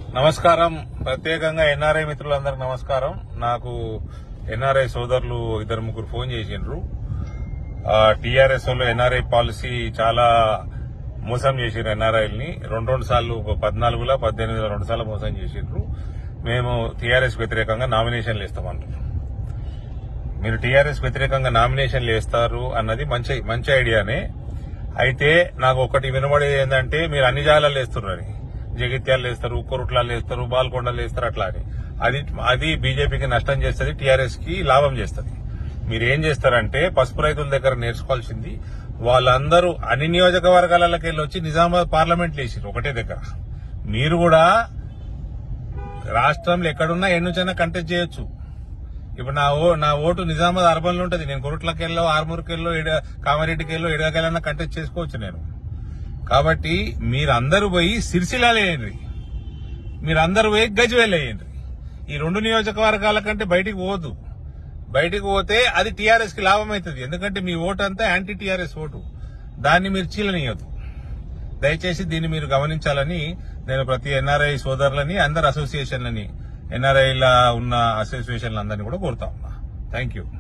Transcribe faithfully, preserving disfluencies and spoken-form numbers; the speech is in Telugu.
నమస్కారం. ప్రత్యేకంగా ఎన్ఆర్ఐ మిత్రులందరికీ నమస్కారం. నాకు ఎన్ఆర్ఐ సోదరులు ఇద్దరు ముగ్గురు ఫోన్ చేసిండ్రు. టీఆర్ఎస్ లో ఎన్ఆర్ఐ పాలసీ చాలా మోసం చేసిండ్రు. ఎన్ఆర్ఐల్ని రెండు రెండు సార్లు పద్నాలుగులో పద్దెనిమిదిలో రెండు సార్లు మోసం చేసిండ్రు. మేము టీఆర్ఎస్ వ్యతిరేకంగా నామినేషన్లు ఇస్తామంటున్నాం. మీరు టీఆర్ఎస్ వ్యతిరేకంగా నామినేషన్లు వేస్తారు అన్నది మంచి మంచి ఐడియానే. అయితే నాకు ఒకటి వినబడేది ఏంటంటే మీరు అన్ని జాగాలలో వేస్తున్నారని, జగిత్యాలు వేస్తారు, కొరుట్లాలు వేస్తారు, బాల్కొండలు వేస్తారు, అట్లా అని. అది అది బీజేపీకి నష్టం చేస్తుంది, టీఆర్ఎస్ కి లాభం చేస్తుంది. మీరు ఏం చేస్తారంటే పసుపు రైతుల దగ్గర నేర్చుకోవాల్సింది, వాళ్ళందరూ అన్ని నియోజకవర్గాలకి వెళ్ళి వచ్చి నిజామాబాద్ పార్లమెంట్ వేసారు ఒకటే దగ్గర. మీరు కూడా రాష్ట్రంలో ఎక్కడున్నా ఎన్నుచైనా కంటెస్ట్ చేయొచ్చు. ఇప్పుడు నా ఓ నా ఓటు నిజామాబాద్ అర్బన్ లో ఉంటుంది. నేను కొరుట్లకి వెళ్ళో, ఆర్మూర్కి వెళ్ళో, కామారెడ్డికి వెళ్ళో, ఎడగలన్నా కంటెస్ట్ చేసుకోవచ్చు నేను. కాబట్టి మీరందరూ పోయి సిరిసిల్లాలో వేయండి, మీరందరూ పోయి గజ్వేల్ వేయండి. ఈ రెండు నియోజకవర్గాల కంటే బయటికి పోవద్దు. బయటికి పోతే అది టీఆర్ఎస్ కి లాభం అవుతుంది. ఎందుకంటే మీ ఓటు అంతా యాంటీ టీఆర్ఎస్ ఓటు, దాన్ని మీరు చీలనియొద్దు. దయచేసి దీన్ని మీరు గమనించాలని నేను ప్రతి ఎన్ఆర్ఐ సోదరులని, అందరు అసోసియేషన్లని, ఎన్ఆర్ఐలా ఉన్న అసోసియేషన్లందరినీ కూడా కోరుతా ఉన్నా. Thank you.